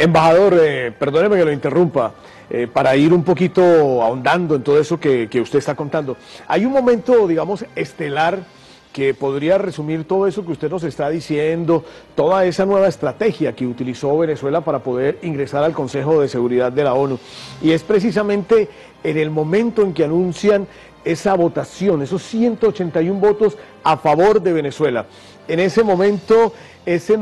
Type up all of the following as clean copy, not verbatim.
Embajador, perdóneme que lo interrumpa, para ir un poquito ahondando en todo eso que usted está contando. Hay un momento, digamos, estelar que podría resumir todo eso que usted nos está diciendo, toda esa nueva estrategia que utilizó Venezuela para poder ingresar al Consejo de Seguridad de la ONU. Y es precisamente en el momento en que anuncian esa votación, esos 181 votos a favor de Venezuela. En ese momento, ese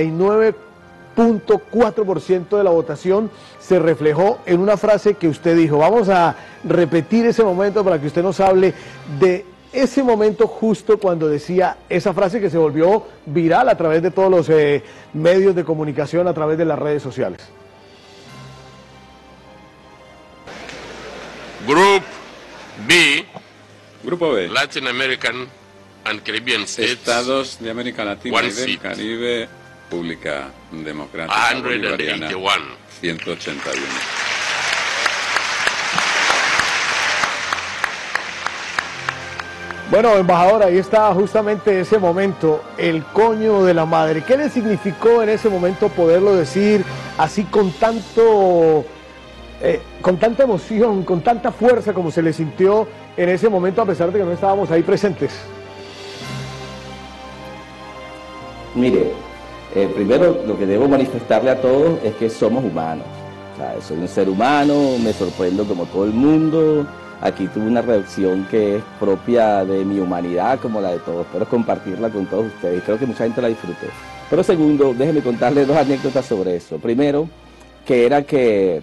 99.4% de la votación se reflejó en una frase que usted dijo. Vamos a repetir ese momento para que usted nos hable de ese momento justo cuando decía esa frase que se volvió viral a través de todos los medios de comunicación, a través de las redes sociales. Grupo B. Latin American and Caribbean States. Estados de América Latina y del Caribe. República Democrática Bolivariana. 181. Bueno, embajador, ahí está justamente ese momento, el coño de la madre. ¿Qué le significó en ese momento poderlo decir así con tanta emoción, con tanta fuerza como se le sintió en ese momento, a pesar de que no estábamos ahí presentes? Mire, primero lo que debo manifestarle a todos es que somos humanos. O sea, soy un ser humano, me sorprendo como todo el mundo. Aquí tuve una reacción que es propia de mi humanidad, como la de todos. Espero compartirla con todos ustedes. Creo que mucha gente la disfrutó. Pero segundo, déjenme contarles dos anécdotas sobre eso. Primero, que era que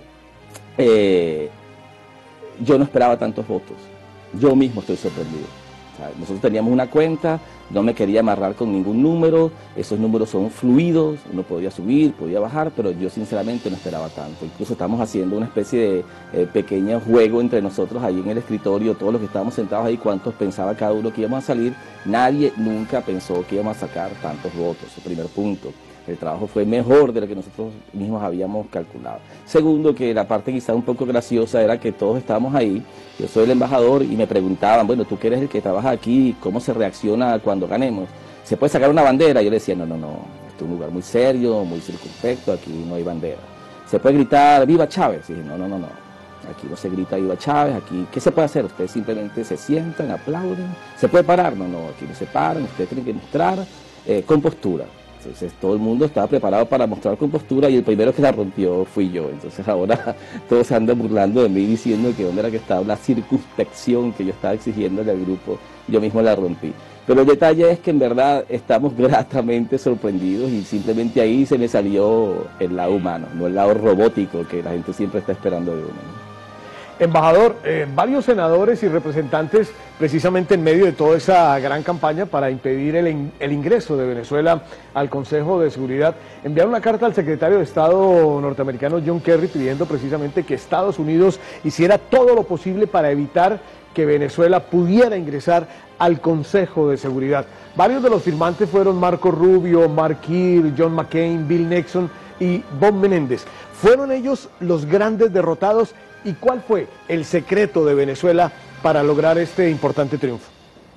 yo no esperaba tantos votos. Yo mismo estoy sorprendido. O sea, nosotros teníamos una cuenta, no me quería amarrar con ningún número, esos números son fluidos, uno podía subir, podía bajar, pero yo sinceramente no esperaba tanto. Incluso estamos haciendo una especie de pequeño juego entre nosotros ahí en el escritorio, todos los que estábamos sentados ahí, cuántos pensaba cada uno que íbamos a salir. Nadie nunca pensó que íbamos a sacar tantos votos, el primer punto. El trabajo fue mejor de lo que nosotros mismos habíamos calculado. Segundo, que la parte quizá un poco graciosa era que todos estábamos ahí, yo soy el embajador y me preguntaban, bueno, tú que eres el que trabaja aquí, ¿cómo se reacciona cuando ganemos? ¿Se puede sacar una bandera? Yo le decía, no, esto es un lugar muy serio, muy circunspecto, aquí no hay bandera. ¿Se puede gritar ¡Viva Chávez? Y dije, no, aquí no se grita ¡Viva Chávez! Aquí, ¿qué se puede hacer? Ustedes simplemente se sientan, aplauden. ¿Se puede parar? No, aquí no se paran, ustedes tienen que mostrar compostura. Entonces todo el mundo estaba preparado para mostrar compostura y el primero que la rompió fui yo. Entonces ahora todos se andan burlando de mí diciendo que dónde era que estaba la circunspección que yo estaba exigiéndole al grupo. Yo mismo la rompí. Pero el detalle es que en verdad estamos gratamente sorprendidos y simplemente ahí se me salió el lado humano, no el lado robótico que la gente siempre está esperando de uno, ¿no? Embajador, varios senadores y representantes, precisamente en medio de toda esa gran campaña para impedir el ingreso de Venezuela al Consejo de Seguridad, enviaron una carta al secretario de Estado norteamericano John Kerry pidiendo precisamente que Estados Unidos hiciera todo lo posible para evitar que Venezuela pudiera ingresar al Consejo de Seguridad. Varios de los firmantes fueron Marco Rubio, Mark Hill, John McCain, Bill Nixon y Bob Menéndez. ¿Fueron ellos los grandes derrotados? ¿Y cuál fue el secreto de Venezuela para lograr este importante triunfo?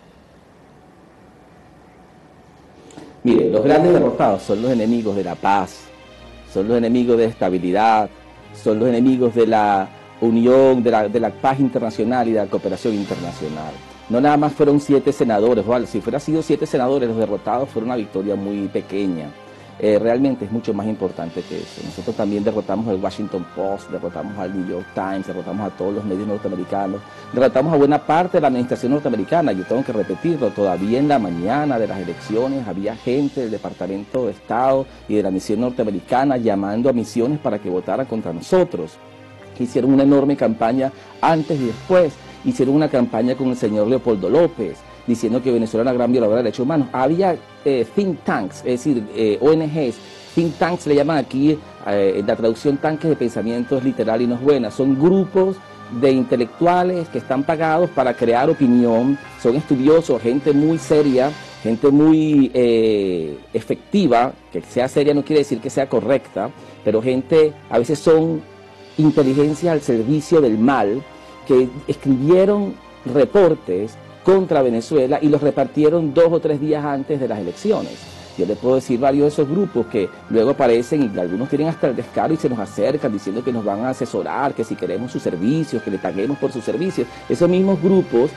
Mire, los grandes derrotados son los enemigos de la paz, son los enemigos de la estabilidad, son los enemigos de la unión, de la paz internacional y de la cooperación internacional. No nada más fueron 7 senadores, ¿vale? Si fuera sido 7 senadores los derrotados, fue una victoria muy pequeña. Realmente es mucho más importante que eso. Nosotros también derrotamos al Washington Post, derrotamos al New York Times, derrotamos a todos los medios norteamericanos, derrotamos a buena parte de la administración norteamericana. Yo tengo que repetirlo, todavía en la mañana de las elecciones había gente del Departamento de Estado y de la misión norteamericana llamando a misiones para que votara contra nosotros. Hicieron una enorme campaña antes y después, hicieron una campaña con el señor Leopoldo López, diciendo que Venezuela era una gran violadora de derechos humanos. Había think tanks, es decir, ONGs, think tanks le llaman aquí, en la traducción tanques de pensamiento es literal y no es buena, son grupos de intelectuales que están pagados para crear opinión, son estudiosos, gente muy seria, gente muy efectiva, que sea seria no quiere decir que sea correcta, pero gente, a veces son inteligencia al servicio del mal, que escribieron reportes contra Venezuela y los repartieron 2 o 3 días antes de las elecciones. Yo le puedo decir varios de esos grupos que luego aparecen y algunos tienen hasta el descaro y se nos acercan diciendo que nos van a asesorar, que si queremos sus servicios, que le paguemos por sus servicios. Esos mismos grupos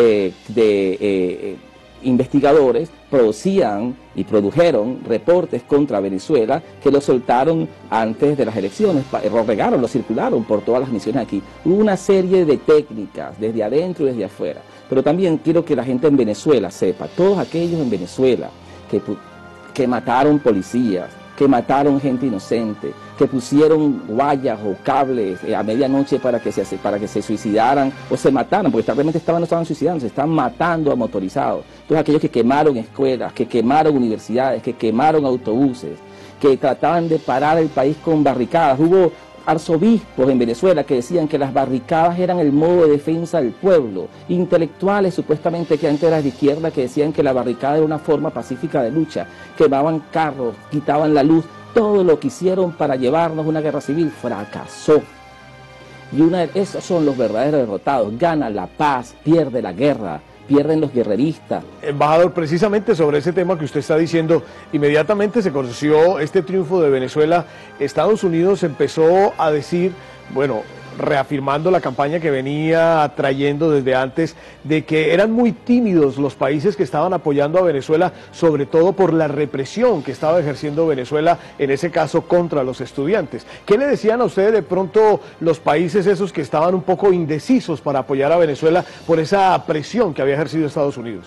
investigadores producían y produjeron reportes contra Venezuela que los soltaron antes de las elecciones, lo regaron, lo circularon por todas las misiones aquí. Hubo una serie de técnicas desde adentro y desde afuera, pero también quiero que la gente en Venezuela sepa, todos aquellos en Venezuela que mataron policías, que mataron gente inocente, que pusieron guayas o cables a medianoche para que se suicidaran o se mataran, porque realmente no estaban suicidando, se estaban matando a motorizados. Todos aquellos que quemaron escuelas, que quemaron universidades, que quemaron autobuses, que trataban de parar el país con barricadas. Hubo arzobispos en Venezuela que decían que las barricadas eran el modo de defensa del pueblo, intelectuales supuestamente que antes eran de izquierda que decían que la barricada era una forma pacífica de lucha, quemaban carros, quitaban la luz, todo lo que hicieron para llevarnos a una guerra civil fracasó. Y esos son los verdaderos derrotados, gana la paz, pierde la guerra, pierden los guerreristas. Embajador, precisamente sobre ese tema que usted está diciendo, inmediatamente se conoció este triunfo de Venezuela, Estados Unidos empezó a decir, bueno, reafirmando la campaña que venía trayendo desde antes, de que eran muy tímidos los países que estaban apoyando a Venezuela, sobre todo por la represión que estaba ejerciendo Venezuela, en ese caso contra los estudiantes. ¿Qué le decían a ustedes de pronto los países esos que estaban un poco indecisos para apoyar a Venezuela por esa presión que había ejercido Estados Unidos?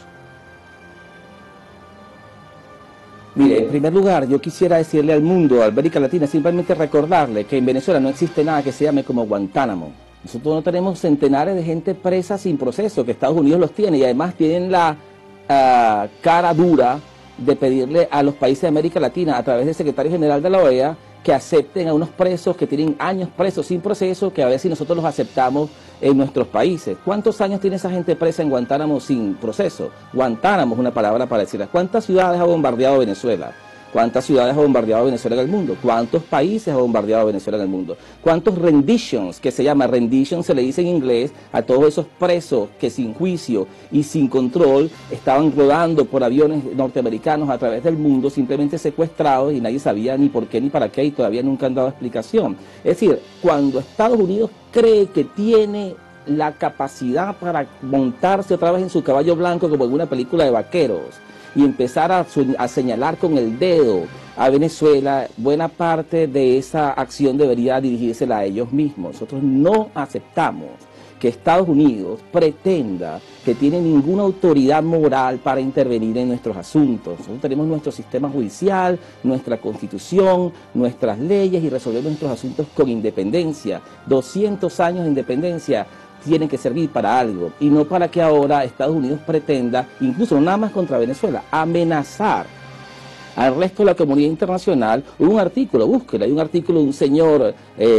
Mire, en primer lugar, yo quisiera decirle al mundo, a América Latina, simplemente recordarle que en Venezuela no existe nada que se llame como Guantánamo. Nosotros no tenemos centenares de gente presa sin proceso, que Estados Unidos los tiene, y además tienen la cara dura de pedirle a los países de América Latina, a través del secretario general de la OEA, que acepten a unos presos que tienen años presos sin proceso, que a ver si nosotros los aceptamos en nuestros países. ¿Cuántos años tiene esa gente presa en Guantánamo sin proceso? Guantánamo es una palabra para decirla. ¿Cuántas ciudades ha bombardeado Venezuela? ¿Cuántas ciudades ha bombardeado Venezuela en el mundo? ¿Cuántos países ha bombardeado Venezuela en el mundo? ¿Cuántos renditions, que se llama rendition, se le dice en inglés, a todos esos presos que sin juicio y sin control estaban rodando por aviones norteamericanos a través del mundo, simplemente secuestrados y nadie sabía ni por qué ni para qué y todavía nunca han dado explicación? Es decir, cuando Estados Unidos cree que tiene la capacidad para montarse otra vez en su caballo blanco como en una película de vaqueros, y empezar a señalar con el dedo a Venezuela, buena parte de esa acción debería dirigírsela a ellos mismos. Nosotros no aceptamos que Estados Unidos pretenda que tiene ninguna autoridad moral para intervenir en nuestros asuntos. Nosotros tenemos nuestro sistema judicial, nuestra constitución, nuestras leyes y resolvemos nuestros asuntos con independencia. 200 años de independencia tienen que servir para algo y no para que ahora Estados Unidos pretenda, incluso no nada más contra Venezuela, amenazar al resto de la comunidad internacional. Hubo un artículo, búsquelo, hay un artículo de un señor,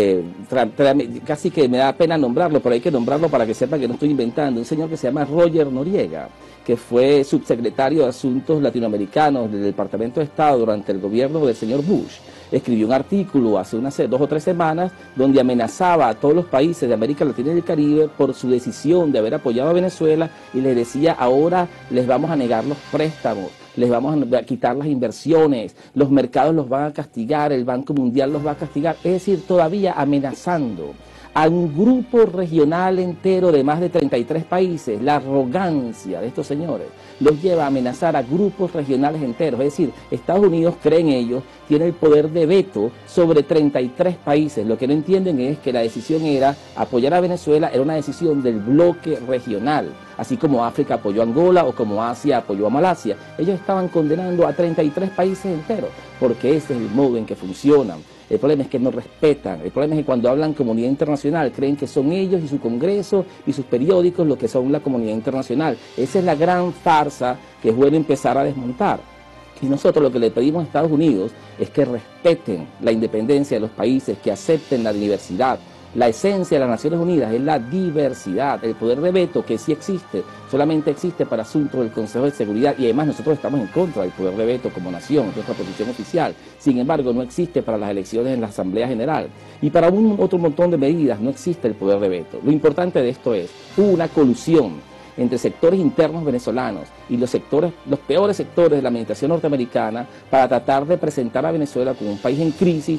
casi que me da pena nombrarlo, pero hay que nombrarlo para que sepa que no estoy inventando, un señor que se llama Roger Noriega, que fue subsecretario de Asuntos Latinoamericanos del Departamento de Estado durante el gobierno del señor Bush. Escribió un artículo hace 2 o 3 semanas donde amenazaba a todos los países de América Latina y del Caribe por su decisión de haber apoyado a Venezuela y les decía, ahora les vamos a negar los préstamos, les vamos a quitar las inversiones, los mercados los van a castigar, el Banco Mundial los va a castigar, es decir, todavía amenazando a un grupo regional entero de más de 33 países. La arrogancia de estos señores los lleva a amenazar a grupos regionales enteros. Es decir, Estados Unidos, creen ellos, tiene el poder de veto sobre 33 países. Lo que no entienden es que la decisión era apoyar a Venezuela, era una decisión del bloque regional, así como África apoyó a Angola o como Asia apoyó a Malasia. Ellos estaban condenando a 33 países enteros, porque ese es el modo en que funcionan. El problema es que no respetan, el problema es que cuando hablan comunidad internacional creen que son ellos y su Congreso y sus periódicos los que son la comunidad internacional. Esa es la gran farsa que es bueno empezar a desmontar. Y nosotros lo que le pedimos a Estados Unidos es que respeten la independencia de los países, que acepten la diversidad. La esencia de las Naciones Unidas es la diversidad, el poder de veto que sí existe, solamente existe para asuntos del Consejo de Seguridad y además nosotros estamos en contra del poder de veto como nación, es nuestra posición oficial. Sin embargo, no existe para las elecciones en la Asamblea General y para otro montón de medidas no existe el poder de veto. Lo importante de esto es, hubo una colusión entre sectores internos venezolanos y los peores sectores de la administración norteamericana para tratar de presentar a Venezuela como un país en crisis,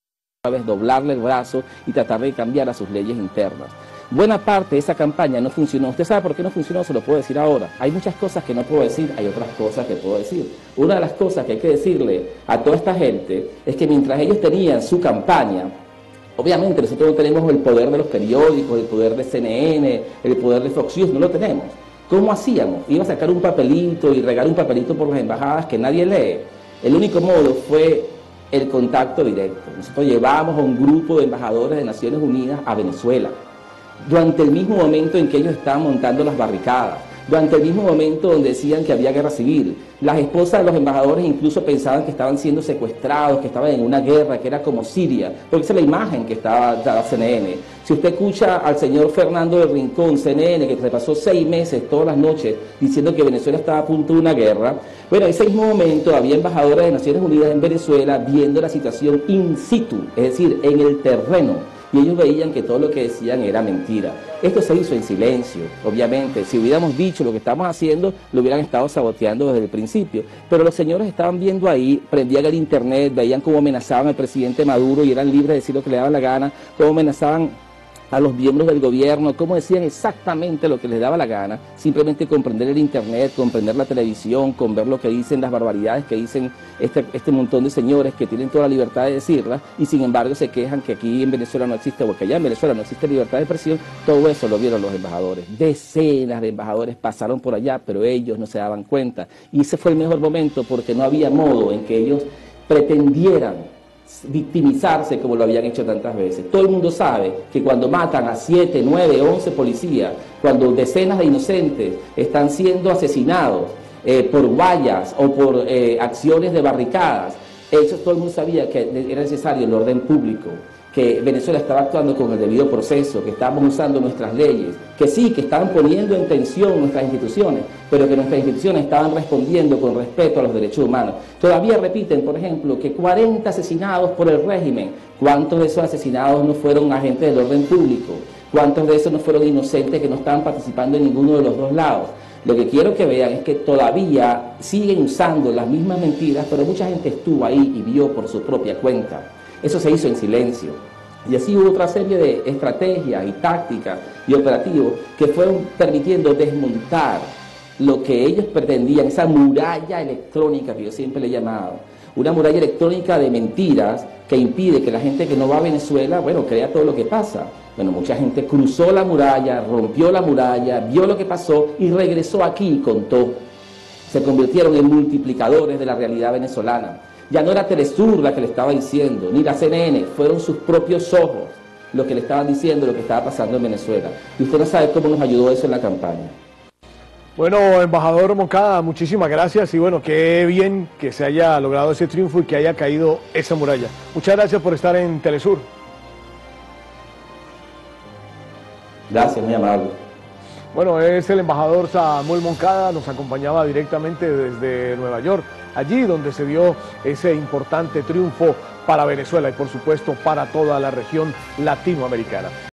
a vez doblarle el brazo y tratar de cambiar a sus leyes internas. Buena parte de esa campaña no funcionó. ¿Usted sabe por qué no funcionó? Se lo puedo decir ahora. Hay muchas cosas que no puedo decir, hay otras cosas que puedo decir. Una de las cosas que hay que decirle a toda esta gente es que mientras ellos tenían su campaña, obviamente nosotros no tenemos el poder de los periódicos, el poder de CNN, el poder de Fox News, no lo tenemos. ¿Cómo hacíamos? Iba a sacar un papelito y regar un papelito por las embajadas que nadie lee. El único modo fue el contacto directo. Nosotros llevamos a un grupo de embajadores de Naciones Unidas a Venezuela, durante el mismo momento en que ellos estaban montando las barricadas, durante el mismo momento donde decían que había guerra civil. Las esposas de los embajadores incluso pensaban que estaban siendo secuestrados, que estaban en una guerra, que era como Siria, porque esa es la imagen que daba CNN. Si usted escucha al señor Fernando del Rincón, CNN, que se pasó 6 meses todas las noches diciendo que Venezuela estaba a punto de una guerra, bueno, en ese mismo momento había embajadores de Naciones Unidas en Venezuela viendo la situación in situ, es decir, en el terreno. Y ellos veían que todo lo que decían era mentira. Esto se hizo en silencio, obviamente. Si hubiéramos dicho lo que estamos haciendo, lo hubieran estado saboteando desde el principio. Pero los señores estaban viendo ahí, prendían el internet, veían cómo amenazaban al presidente Maduro y eran libres de decir lo que le daban la gana, cómo amenazaban a los miembros del gobierno, cómo decían exactamente lo que les daba la gana, simplemente comprender el internet, comprender la televisión, con ver lo que dicen, las barbaridades que dicen este montón de señores que tienen toda la libertad de decirlas y sin embargo se quejan que aquí en Venezuela no existe, o que allá en Venezuela no existe libertad de expresión. Todo eso lo vieron los embajadores. Decenas de embajadores pasaron por allá, pero ellos no se daban cuenta. Y ese fue el mejor momento porque no había modo en que ellos pretendieran victimizarse como lo habían hecho tantas veces. Todo el mundo sabe que cuando matan a 7, 9, 11 policías, cuando decenas de inocentes están siendo asesinados por vallas o por acciones de barricadas, todo el mundo sabía que era necesario el orden público, que Venezuela estaba actuando con el debido proceso, que estábamos usando nuestras leyes, que sí, que estaban poniendo en tensión nuestras instituciones, pero que nuestras instituciones estaban respondiendo con respeto a los derechos humanos. Todavía repiten, por ejemplo, que 40 asesinados por el régimen. ¿Cuántos de esos asesinados no fueron agentes del orden público? ¿Cuántos de esos no fueron inocentes que no estaban participando en ninguno de los dos lados? Lo que quiero que vean es que todavía siguen usando las mismas mentiras, pero mucha gente estuvo ahí y vio por su propia cuenta. Eso se hizo en silencio. Y así hubo otra serie de estrategias y tácticas y operativos que fueron permitiendo desmontar lo que ellos pretendían, esa muralla electrónica que yo siempre le he llamado. Una muralla electrónica de mentiras que impide que la gente que no va a Venezuela, bueno, crea todo lo que pasa. Bueno, mucha gente cruzó la muralla, rompió la muralla, vio lo que pasó y regresó aquí y contó. Se convirtieron en multiplicadores de la realidad venezolana. Ya no era Telesur la que le estaba diciendo, ni la CNN, fueron sus propios ojos los que le estaban diciendo lo que estaba pasando en Venezuela. Y usted no sabe cómo nos ayudó eso en la campaña. Bueno, embajador Moncada, muchísimas gracias y bueno, qué bien que se haya logrado ese triunfo y que haya caído esa muralla. Muchas gracias por estar en Telesur. Gracias, muy amable. Bueno, es el embajador Samuel Moncada, nos acompañaba directamente desde Nueva York, allí donde se dio ese importante triunfo para Venezuela y por supuesto para toda la región latinoamericana.